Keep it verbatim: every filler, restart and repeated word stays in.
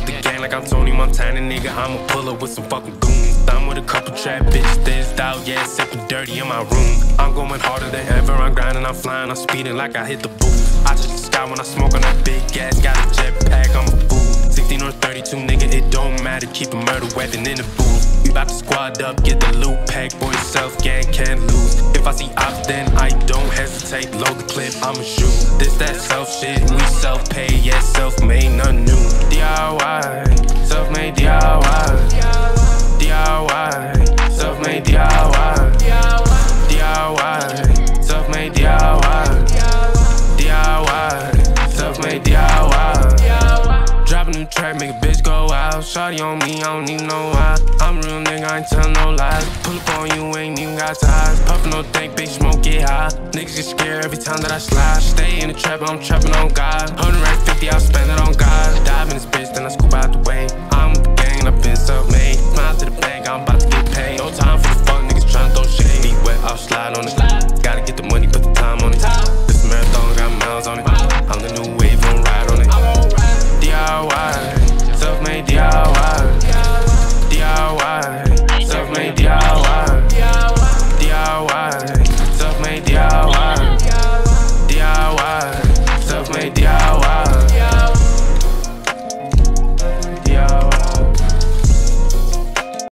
up the gang like I'm Tony Montana, nigga. I'm a puller with some fucking goons. I'm with a couple trap bitches, this out, yeah, sipping dirty in my room. I'm going harder than ever, I'm grinding, I'm flying, I'm speeding like I hit the booth. I touch the sky when I smoke on that big gas, got a jetpack, I'm a fool. sixteen or thirty-two, nigga, it don't matter, keep a murder weapon in the booth. We bout to squad up, get the loot pack, boy, self gang can't lose. If I see ops, then I don't hesitate, load the clip, I'ma shoot. This that self shit, we self-pay, yeah, self-made, none new. D I Y, self-made D I Y. D I Y, self-made D I Y. D I Y, self-made D I Y. D I Y, self-made D I Y. Dropping the track, make a bitch go out. Shawty on me, I don't even know why. I'm a real nigga, I ain't tellin' no lies. Pull up on you, ain't even got ties. Puffin' no dank, big smoke, get high. Niggas get scared every time that I slide. Stay in the trap, I'm trappin' on God. one hundred fifty, I'll spend it on God. Dive in this bitch, then I scoop out the way. I'm with the gang, I've been self-made. Smile to the bank, I'm